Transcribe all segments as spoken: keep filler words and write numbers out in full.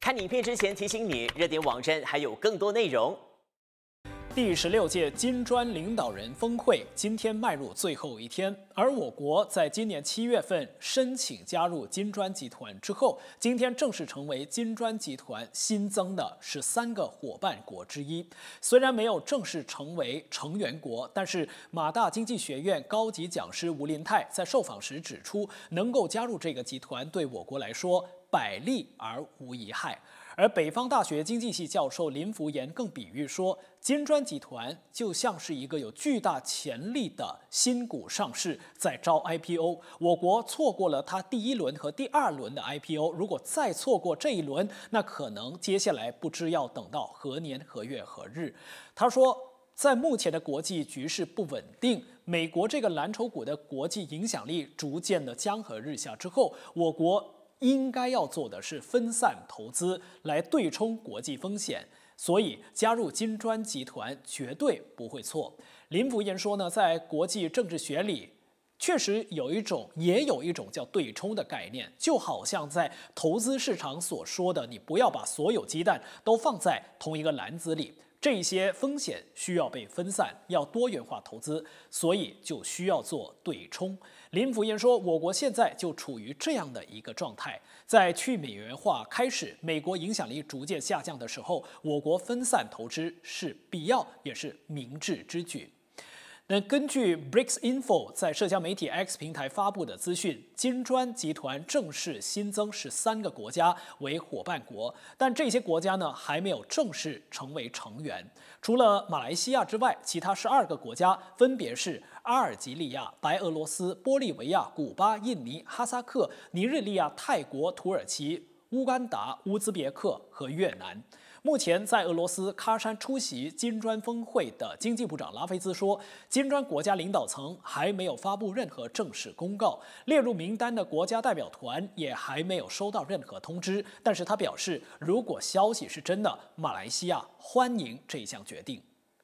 看影片之前提醒你，热点网站还有更多内容。 第十六届金砖领导人峰会今天迈入最后一天，而我国在今年七月份申请加入金砖集团之后，今天正式成为金砖集团新增的十三个伙伴国之一。虽然没有正式成为成员国，但是马大经济学院高级讲师吴林泰在受访时指出，能够加入这个集团对我国来说百利而无一害。而北方大学经济系教授林福言更比喻说，金砖集团就像是一个有巨大潜力的新股上市，在招 I P O。我国错过了它第一轮和第二轮的 I P O， 如果再错过这一轮，那可能接下来不知要等到何年何月何日。他说，在目前的国际局势不稳定，美国这个蓝筹股的国际影响力逐渐的江河日下之后，我国应该要做的是分散投资，来对冲国际风险，所以加入金砖集团绝对不会错。林福言说呢，在国际政治学里，确实有一种，也有一种叫对冲的概念，就好像在投资市场所说的，你不要把所有鸡蛋都放在同一个篮子里。这些风险需要被分散，要多元化投资，所以就需要做对冲。林福言说，我国现在就处于这样的一个状态，在去美元化开始，美国影响力逐渐下降的时候，我国分散投资是必要，也是明智之举。那根据 B R I C S Info 在社交媒体 X 平台发布的资讯，金砖集团正式新增十三个国家为伙伴国，但这些国家呢还没有正式成为成员。除了马来西亚之外，其他十二个国家分别是阿尔及利亚、白俄罗斯、玻利维亚、古巴、印尼、哈萨克、尼日利亚、泰国、土耳其、乌干达、乌兹别克和越南。目前在俄罗斯喀山出席金砖峰会的经济部长拉菲兹说，金砖国家领导层还没有发布任何正式公告，列入名单的国家代表团也还没有收到任何通知。但是他表示，如果消息是真的，马来西亚欢迎这一项决定。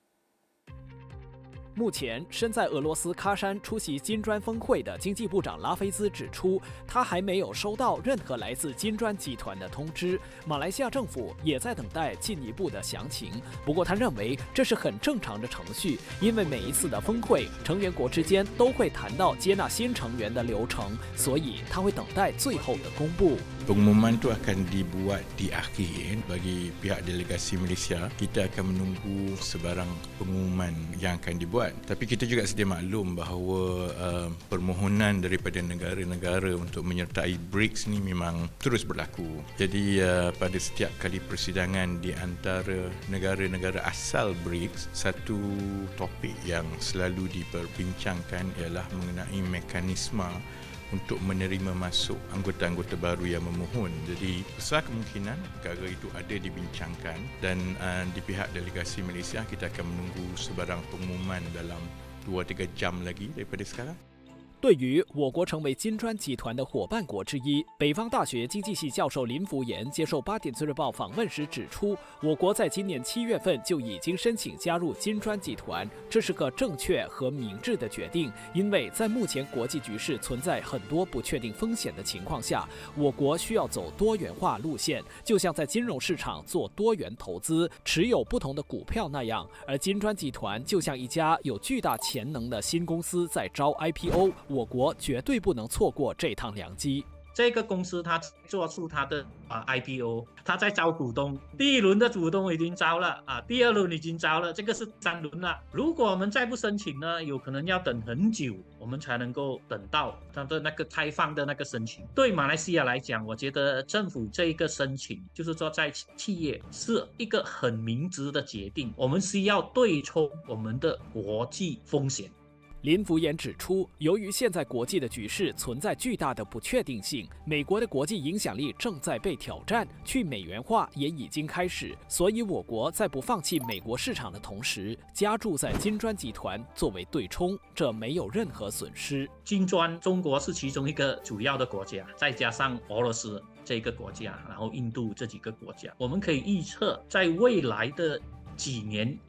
目前身在俄罗斯喀山出席金砖峰会的经济部长拉菲兹指出，他还没有收到任何来自金砖集团的通知，马来西亚政府也在等待进一步的详情。不过他认为这是很正常的程序，因为每一次的峰会，成员国之间都会谈到接纳新成员的流程，所以他会等待最后的公布。 Pengumuman itu akan dibuat di akhir. Bagi pihak delegasi Malaysia, kita akan menunggu sebarang pengumuman yang akan dibuat. Tapi kita juga sedia maklum bahawa uh, permohonan daripada negara-negara untuk menyertai B R I C S ni memang terus berlaku. Jadi uh, pada setiap kali persidangan di antara negara-negara asal B R I C S, satu topik yang selalu diperbincangkan ialah mengenai mekanisme untuk menerima masuk anggota-anggota baru yang memohon. Jadi besar kemungkinan perkara itu ada dibincangkan dan uh, di pihak delegasi Malaysia kita akan menunggu sebarang pengumuman dalam dua tiga jam lagi daripada sekarang. 对于我国成为金砖集团的伙伴国之一，北方大学经济系教授林福言接受八点最日报访问时指出，我国在今年七月份就已经申请加入金砖集团，这是个正确和明智的决定，因为在目前国际局势存在很多不确定风险的情况下，我国需要走多元化路线，就像在金融市场做多元投资，持有不同的股票那样，而金砖集团就像一家有巨大潜能的新公司在招 I P O。我国绝对不能错过这趟良机。 这个公司它做出它的啊 I P O， 它在招股东，第一轮的股东已经招了啊，第二轮已经招了，这个是三轮了。如果我们再不申请呢，有可能要等很久，我们才能够等到它的那个开放的那个申请。对马来西亚来讲，我觉得政府这一个申请，就是说在企业是一个很明智的决定，我们需要对冲我们的国际风险。 林福言指出，由于现在国际的局势存在巨大的不确定性，美国的国际影响力正在被挑战，去美元化也已经开始，所以我国在不放弃美国市场的同时，加注在金砖集团作为对冲，这没有任何损失。 金砖，中国是其中一个主要的国家，再加上俄罗斯这个国家，然后印度这几个国家，我们可以预测，在未来的几年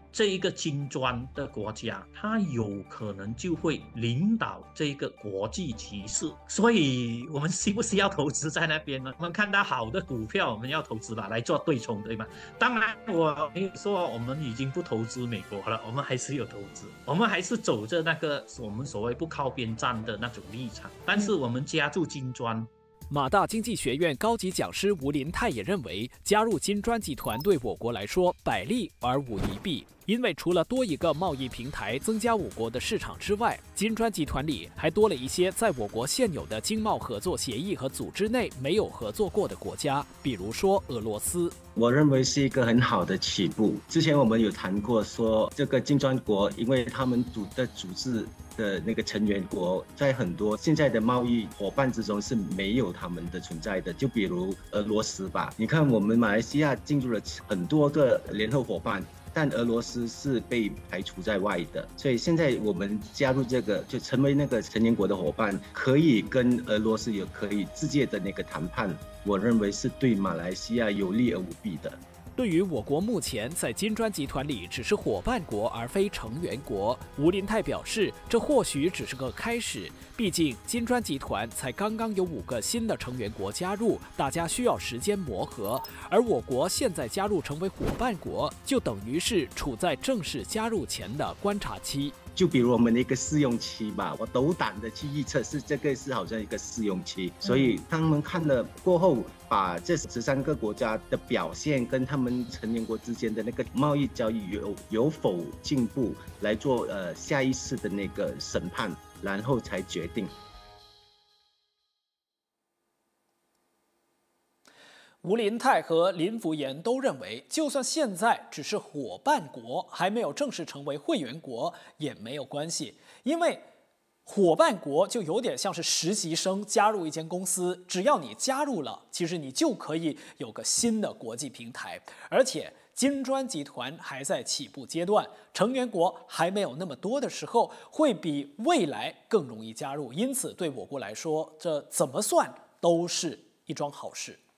这一个金砖的国家，它有可能就会领导这个国际局势。所以，我们需不需要投资在那边呢？我们看到好的股票，我们要投资吧，来做对冲，对吗？当然，我没有说我们已经不投资美国了，我们还是有投资，我们还是走着那个我们所谓不靠边站的那种立场。但是，我们加入金砖。 马大经济学院高级讲师吴林泰也认为，加入金砖集团对我国来说百利而无一弊。因为除了多一个贸易平台增加我国的市场之外，金砖集团里还多了一些在我国现有的经贸合作协议和组织内没有合作过的国家，比如说俄罗斯。 我认为是一个很好的起步。之前我们有谈过说，这个金砖国，因为他们组的组织的那个成员国，在很多现在的贸易伙伴之中是没有他们的存在的。就比如俄罗斯吧，你看我们马来西亚进入了很多个联合伙伴，但俄罗斯是被排除在外的，所以现在我们加入这个，就成为那个成员国的伙伴，可以跟俄罗斯有可以直接的那个谈判，我认为是对马来西亚有利而无弊的。 对于我国目前在金砖集团里只是伙伴国而非成员国，吴林泰表示，这或许只是个开始。毕竟金砖集团才刚刚有五个新的成员国加入，大家需要时间磨合。而我国现在加入成为伙伴国，就等于是处在正式加入前的观察期。 就比如我们的一个试用期吧，我斗胆的去预测是这个是好像一个试用期，所以他们看了过后，把这十三个国家的表现跟他们成员国之间的那个贸易交易有有否进步来做呃下一次的那个审判，然后才决定。 吴林泰和林福言都认为，就算现在只是伙伴国，还没有正式成为会员国，也没有关系，因为伙伴国就有点像是实习生加入一间公司，只要你加入了，其实你就可以有个新的国际平台，而且金砖集团还在起步阶段，成员国还没有那么多的时候，会比未来更容易加入，因此对我国来说，这怎么算都是一桩好事。